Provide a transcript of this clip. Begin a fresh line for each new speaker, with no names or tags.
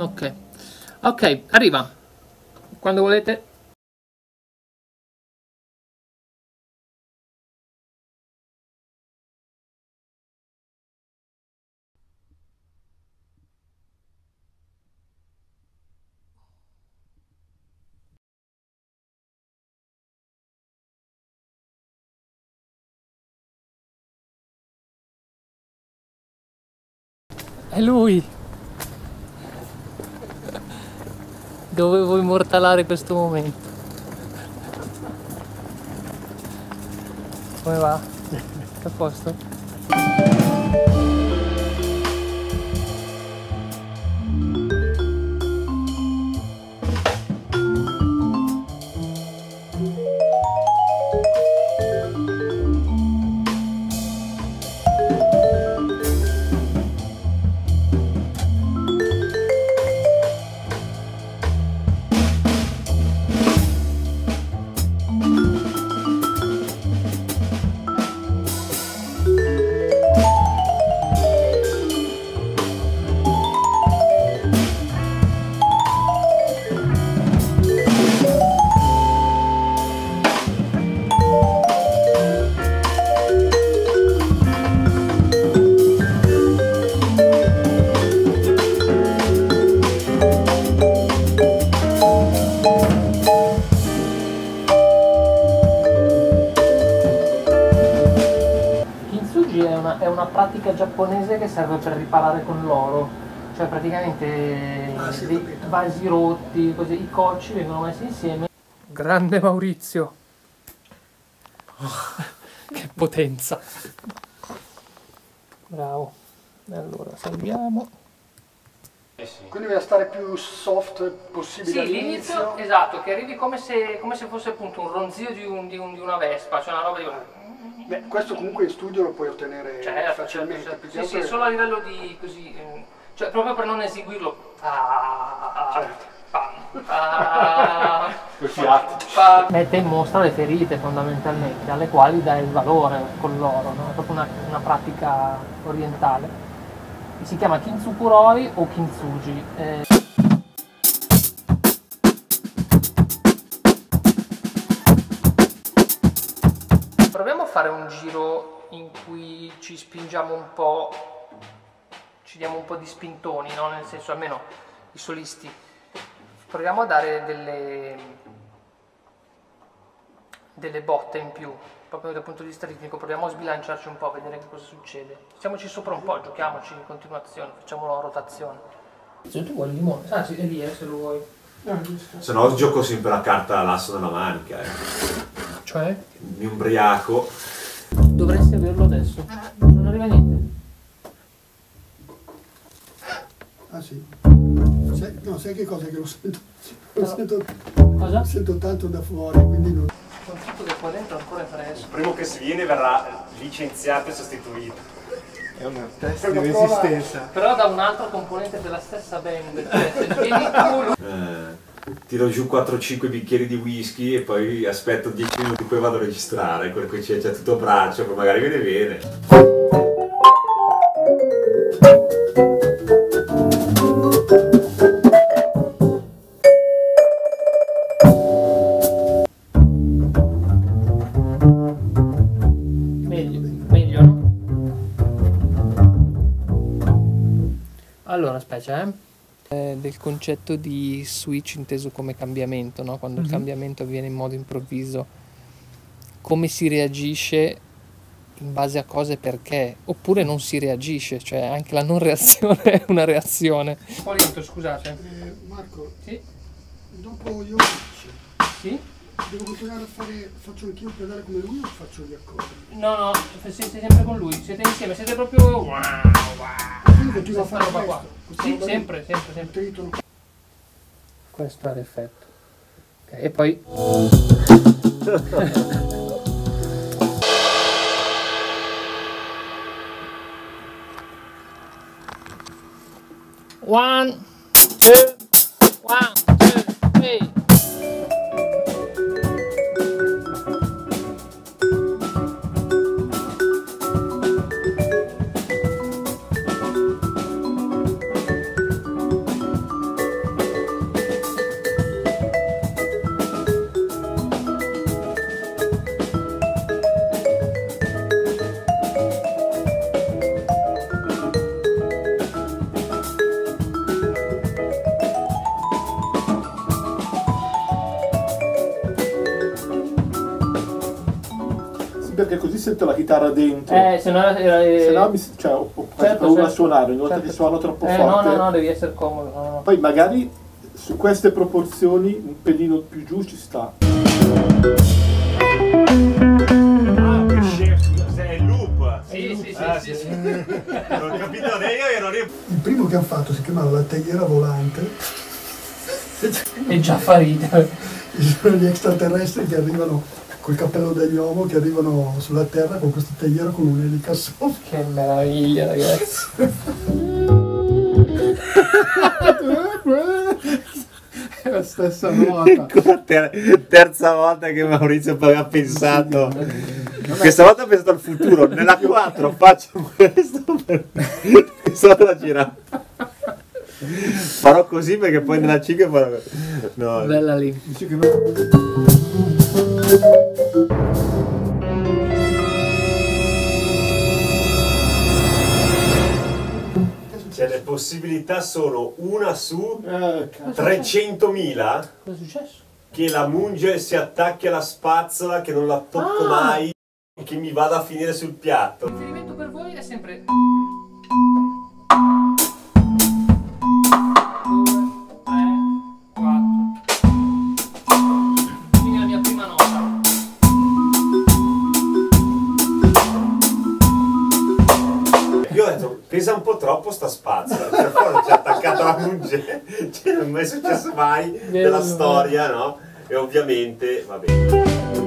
Ok. Ok, arriva. Quando volete. È lui! Dovevo immortalare questo momento. Come va? A posto? È una pratica giapponese che serve per riparare con l'oro, cioè praticamente dei vasi rotti, così, i cocci vengono messi insieme. Grande Maurizio! Oh, che potenza! Bravo. Allora salviamo.
Quindi deve stare più soft possibile,
sì,
all'inizio.
Esatto, che arrivi come se fosse appunto un ronzio di una vespa, cioè una roba di...
Beh, questo comunque in studio lo puoi ottenere facilmente.
Certo. Sì, solo a livello di così, cioè proprio per non eseguirlo. Mette in mostra le ferite fondamentalmente, alle quali dà il valore con l'oro, no? È proprio una pratica orientale. Si chiama Kintsukuroi o Kintsugi. Proviamo a fare un giro in cui ci spingiamo un po', ci diamo un po' di spintoni, no? Nel senso, almeno i solisti. Proviamo a dare delle botte in più, proprio dal punto di vista ritmico. Proviamo a sbilanciarci un po', a vedere che cosa succede. Stiamoci sopra un po', giochiamoci in continuazione, facciamo la rotazione. Se tu vuoi il limone, anzi è lì se lo vuoi.
Se no gioco sempre la carta all'asso nella manica.
Cioè?
Mi ubriaco.
Dovresti averlo adesso. Non arriva niente.
Ah sì. Sai che cosa che lo sento?
Cosa?
Sento tanto da fuori, quindi non.
Soprattutto che qua dentro ancora è fresco.
Il primo che si viene verrà licenziato e sostituito.
È una test di resistenza.
Però da un altro componente della stessa band. Cioè, se vieni tu...
Tiro giù 4-5 bicchieri di whisky e poi aspetto 10 minuti, poi vado a registrare. Quello che c'è tutto a braccio, poi magari viene bene.
Meglio, no? Allora, aspetta, del concetto di switch inteso come cambiamento, no? Quando il cambiamento avviene in modo improvviso, come si reagisce in base a cose perché, oppure non si reagisce, cioè anche la non reazione è una reazione. Un po' lento, scusate.
Marco,
sì?
Dopo io
sì?
Devo continuare a fare, faccio anch'io il pedale come lui o faccio gli accordi?
No, siete sempre con lui, siete insieme, siete proprio wow.
Quindi continuo a fare
roba qua. Sì, sempre.
Tritono.
Questo è l'effetto. Ok, e poi... One, two, 3.
sento la chitarra dentro.
Se no era...
Se no cioè, ho paura a suonare, ogni volta che suono troppo forte.
No, devi essere comodo. No.
Poi magari su queste proporzioni un pelino più giù ci sta.
È il loop.
Sì.
Non ho capito io ero lì.
Il primo che hanno fatto si chiamava la teiera volante.
E già fa ridere.
Ci sono gli extraterrestri che arrivano col cappello degli uomo, che arrivano sulla Terra con questa teiera con un'elica sopra.
Che meraviglia, ragazzi.
È la stessa nota.
Terza volta che Maurizio poi ha pensato. Questa volta ho pensato al futuro. Nella 4 faccio questo per la girata. Farò così perché poi nella 5 farò. No.
Bella lì.
Dici che no.
Cioè le possibilità sono una su
Cazzo.
300.000
Cosa è successo?
che la Munger si attacchi alla spazzola, che non la tocco mai e che mi vada a finire sul piatto.
Il riferimento per voi è sempre... 2, 3, 4. Quindi la mia prima nota.
Io ho detto, pesa un po' troppo sta spazzola, per forza ci ha attaccato la Munger, cioè non è mai successo mai nella storia, no? E ovviamente, va bene.